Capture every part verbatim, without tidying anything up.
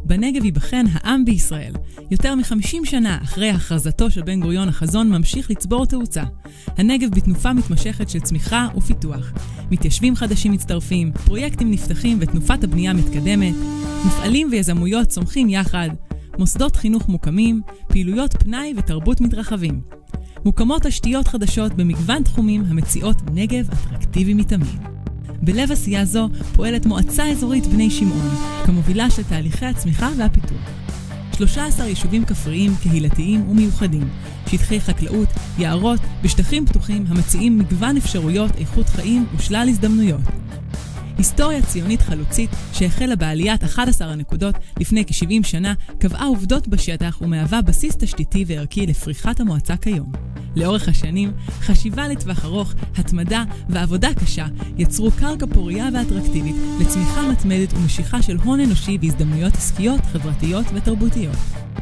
בנגב ייבחן העם בישראל. יותר מ-חמישים שנה אחרי הכרזתו של בן גוריון, החזון ממשיך לצבור תאוצה. הנגב בתנופה מתמשכת של צמיחה ופיתוח. מתיישבים חדשים מצטרפים, פרויקטים נפתחים ותנופת הבנייה מתקדמת, מפעלים ויזמויות צומחים יחד, מוסדות חינוך מוקמים, פעילויות פנאי ותרבות מתרחבים. מוקמות תשתיות חדשות במגוון תחומים המציעות נגב אטרקטיבי מתמיד. בלב עשייה זו פועלת מועצה אזורית בני שמעון, כמובילה של תהליכי הצמיחה והפיתוח. שלושה עשר יישובים כפריים, קהילתיים ומיוחדים, שטחי חקלאות, יערות, בשטחים פתוחים המציעים מגוון אפשרויות, איכות חיים ושלל הזדמנויות. היסטוריה ציונית חלוצית שהחלה בעליית אחת עשרה הנקודות לפני כ-שבעים שנה, קבעה עובדות בשטח ומהווה בסיס תשתיתי וערכי לפריחת המועצה כיום. לאורך השנים, חשיבה לטווח ארוך, התמדה ועבודה קשה יצרו קרקע פוריה ואטרקטיבית לצמיחה מתמדת ומשיכה של הון אנושי והזדמנויות עסקיות, חברתיות ותרבותיות.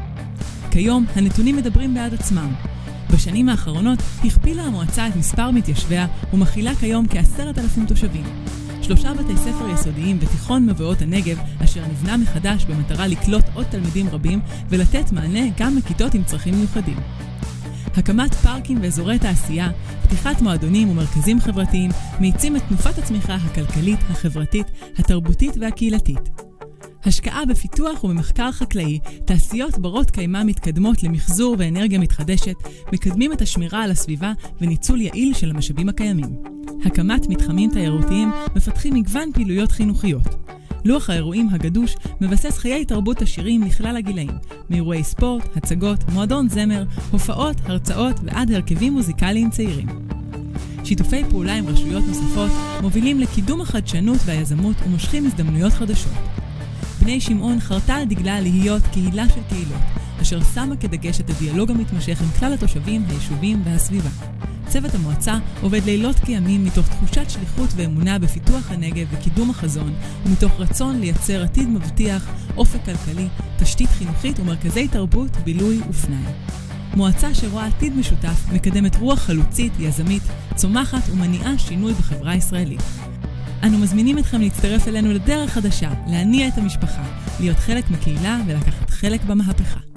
כיום הנתונים מדברים בעד עצמם. בשנים האחרונות הכפילה המועצה את מספר מתיישביה ומכילה כיום כעשרת אלפים תושבים. שלושה בתי ספר יסודיים ותיכון מבואות הנגב, אשר נבנה מחדש במטרה לקלוט עוד תלמידים רבים ולתת מענה גם לכיתות עם צרכים מיוחדים. הקמת פארקים ואזורי תעשייה, פתיחת מועדונים ומרכזים חברתיים, מאיצים את תנופת הצמיחה הכלכלית, החברתית, התרבותית והקהילתית. השקעה בפיתוח ובמחקר חקלאי, תעשיות ברות קיימה מתקדמות למחזור ואנרגיה מתחדשת, מקדמים את השמירה על הסביבה וניצול יעיל של המשאבים הקיימים. הקמת מתחמים תיירותיים מפתחים מגוון פעילויות חינוכיות. לוח האירועים הגדוש מבסס חיי תרבות עשירים לכלל הגילאים, מאירועי ספורט, הצגות, מועדון זמר, הופעות, הרצאות ועד הרכבים מוזיקליים צעירים. שיתופי פעולה עם רשויות נוספות מובילים לקידום החדשנות והיזמות ומושכים הזדמנויות חדשות. בני שמעון חרתה על דגלה להיות קהילה של קהילות, אשר שמה כדגש את הדיאלוג המתמשך עם כלל התושבים, היישובים והסביבה. צוות המועצה עובד לילות כימים מתוך תחושת שליחות ואמונה בפיתוח הנגב וקידום החזון, ומתוך רצון לייצר עתיד מבטיח, אופק כלכלי, תשתית חינוכית ומרכזי תרבות, בילוי ופנאי. מועצה שרואה עתיד משותף מקדמת רוח חלוצית, יזמית, צומחת ומניעה שינוי בחברה הישראלית. אנו מזמינים אתכם להצטרף אלינו לדרך חדשה, להניע את המשפחה, להיות חלק מקהילה ולקחת חלק במהפכה.